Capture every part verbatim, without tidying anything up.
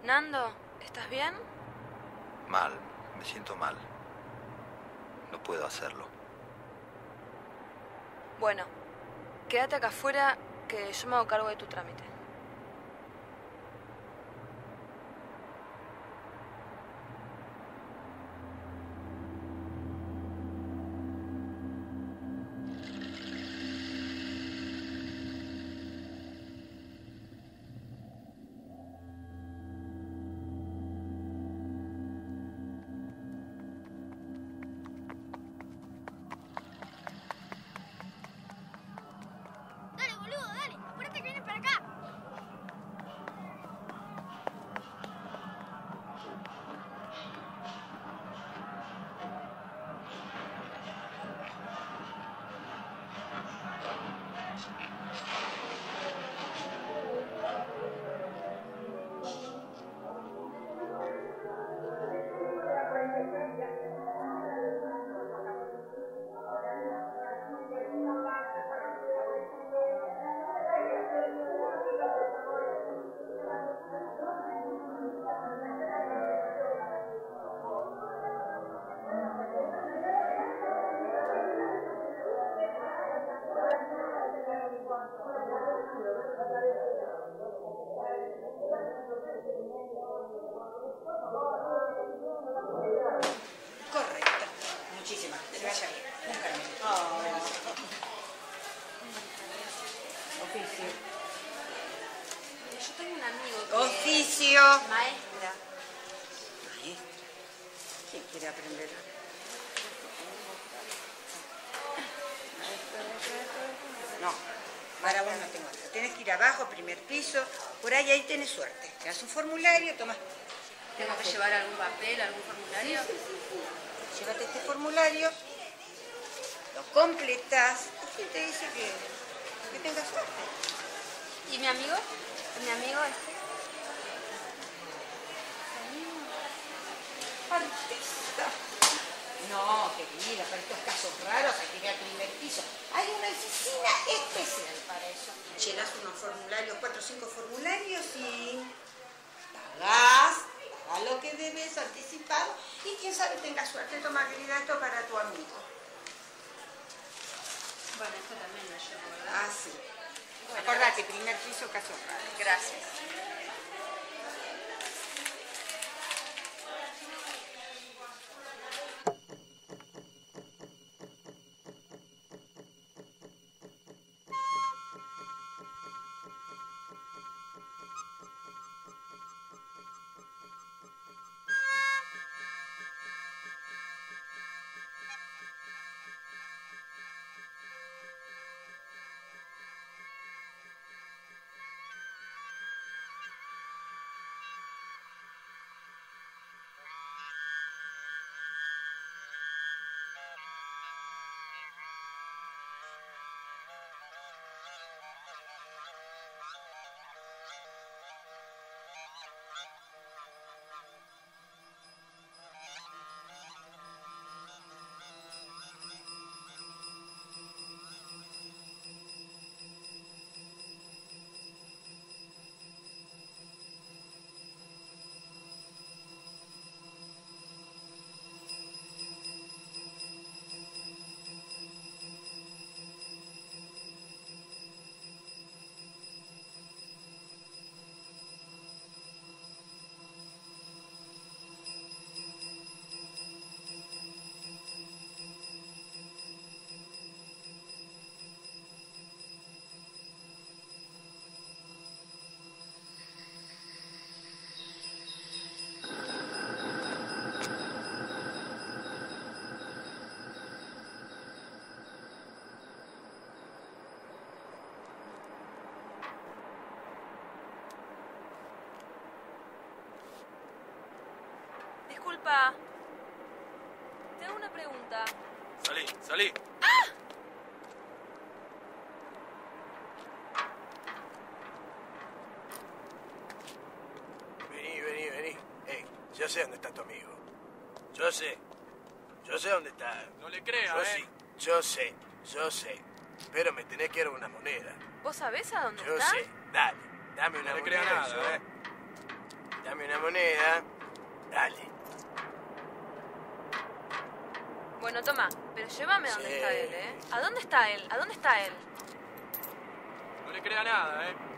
Nando, ¿estás bien? Mal, me siento mal. No puedo hacerlo. Bueno, quédate acá afuera que yo me hago cargo de tu trámite. Correcto. Muchísimas. Que te vaya bien. Un caramelo. Oh, Oficio. Yo tengo un amigo que... Oficio. Maestra. Maestra. ¿Quién quiere aprender? No, para vos no tengo nada. Tenés que ir abajo, primer piso, por ahí, ahí tenés suerte. Te das un formulario, tomás. ¿Tengo que llevar algún papel, algún formulario? Sí, sí, sí. Llévate este formulario, lo completás. ¿Y quién te dice que, que tengas suerte? ¿Y mi amigo? ¿Mi amigo este? Artista. No, querida, para estos casos raros hay que ir al primer piso. Hay una oficina especial para eso. Llenas unos formularios, cuatro o cinco formularios y pagás, pagás lo que debes anticipado y quién sabe tenga suerte. Toma, querida, esto para tu amigo. Bueno, esto también lo llevo, ¿verdad? Ah, sí. Bueno, acordate, primer piso, casos raros. Gracias. Disculpa. Te hago una pregunta. Salí, salí. ¡Ah! Vení, vení, vení. Ey, yo sé dónde está tu amigo. Yo sé. Yo sé dónde está. No le crea, yo ¿eh? Sí, yo sé, yo sé. Pero me tenés que dar una moneda. ¿Vos sabés a dónde Yo está? sé. Dale, dame una No le moneda. crea y nada, yo- ¿eh? Dame una moneda. Dale. Bueno, toma, pero llévame a donde Sí. está él, ¿eh? ¿A dónde está él? ¿A dónde está él? No le crea nada, ¿eh?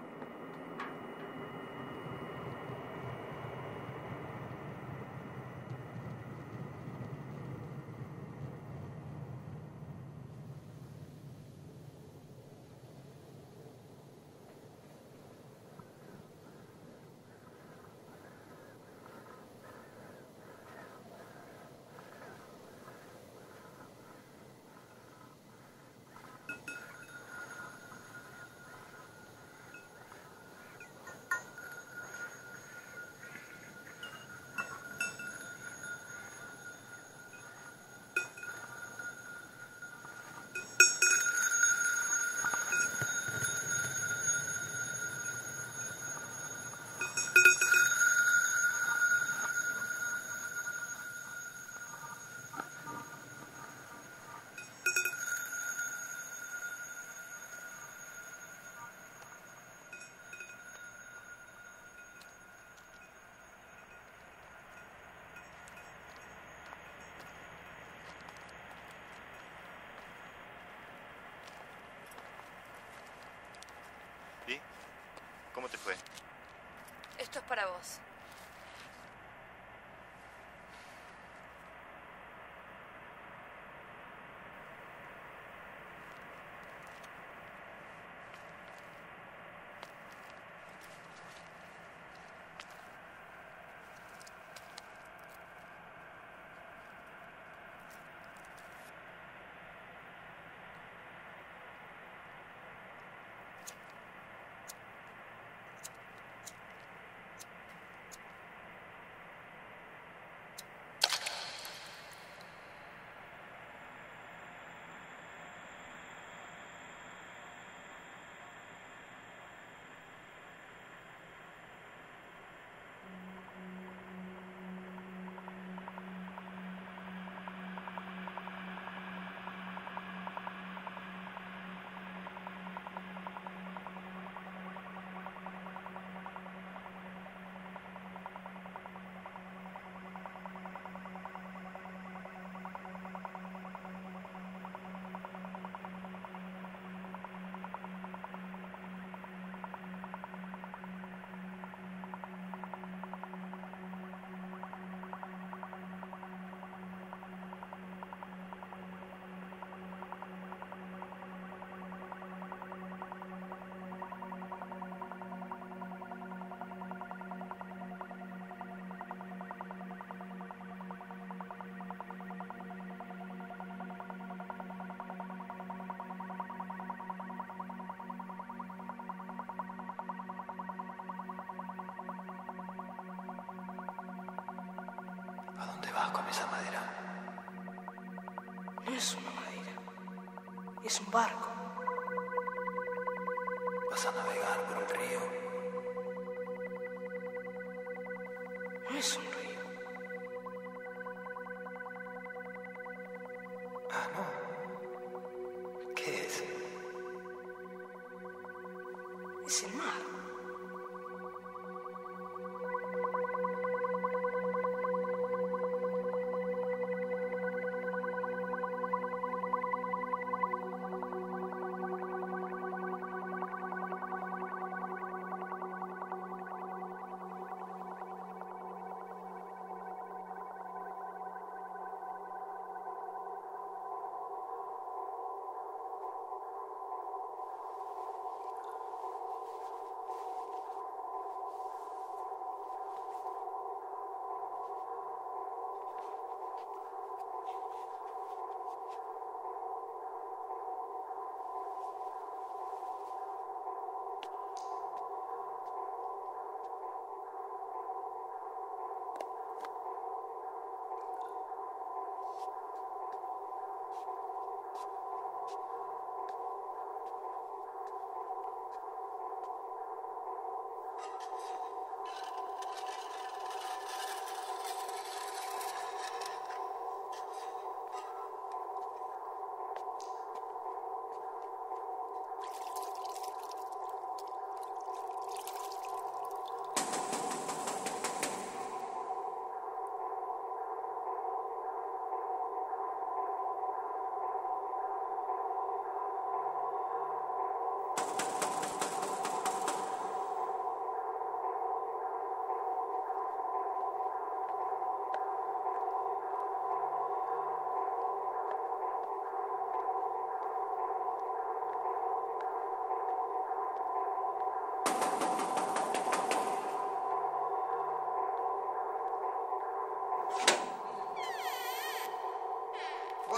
¿Y? ¿Cómo te fue? Esto es para vos. ¿A dónde vas con esa madera? No es una madera. Es un barco. ¿Vas a navegar por un río? No es un río. Ah, no. ¿Qué es? Es el mar.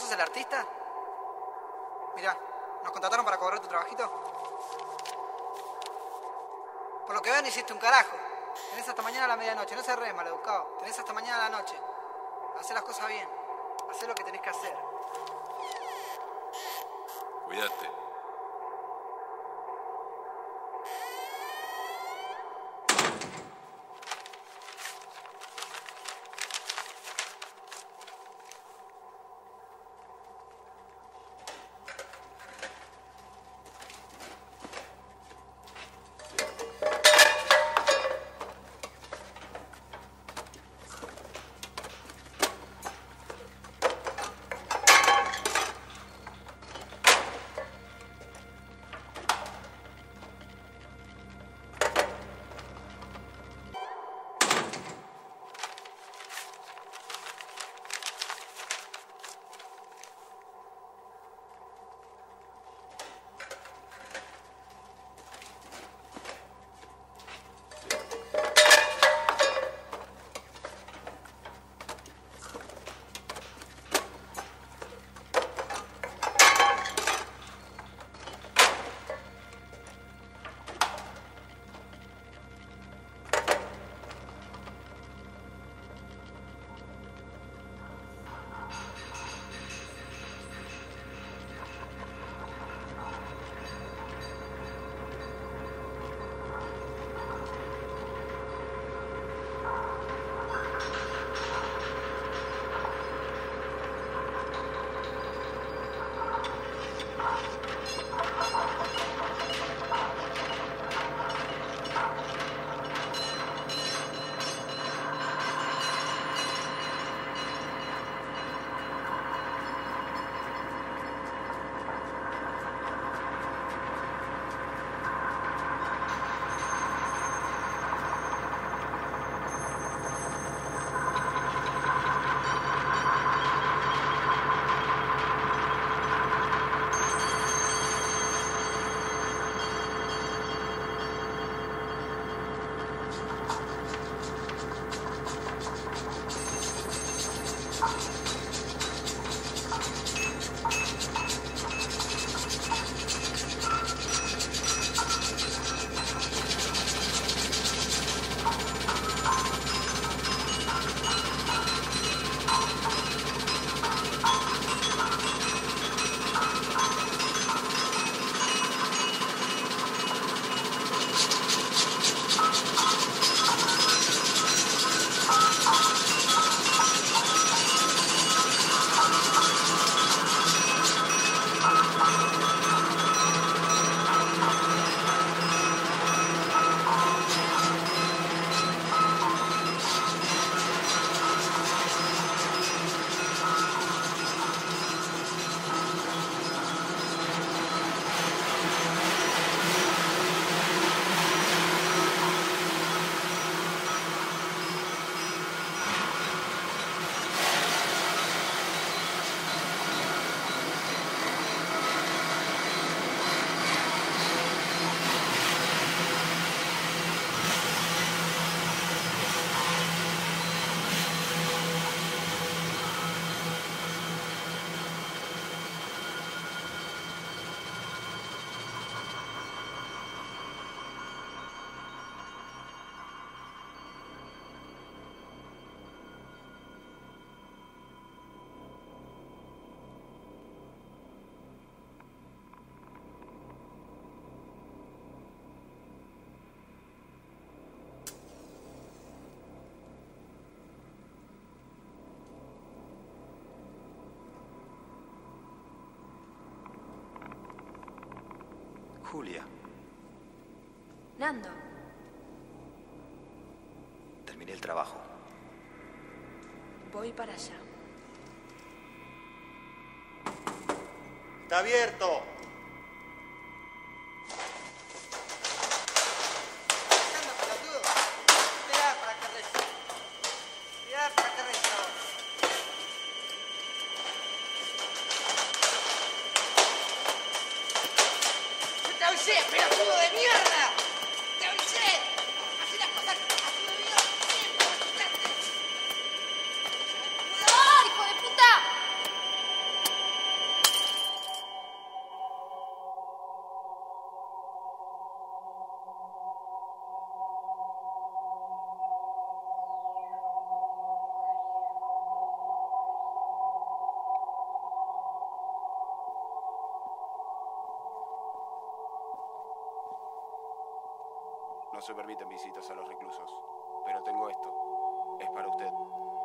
sos el artista? Mirá, nos contrataron para cobrar tu trabajito. Por lo que veo no hiciste un carajo. Tenés hasta mañana a la medianoche, no seas re maleducado. Tenés hasta mañana a la noche. Hacé las cosas bien. Hacé lo que tenés que hacer. Cuídate. Julia, Nando. terminé el trabajo. Voy para allá. ¡Está abierto! Ando, pelotudo. Mirá para que resta. Mirá para que resta. ¡Yo te avisé, pelotudo de mierda! ¡Te avisé! Así las cosas así me veo siempre. ¡Cuidado, hijo de puta! No se permiten visitas a los reclusos. Pero tengo esto. Es para usted.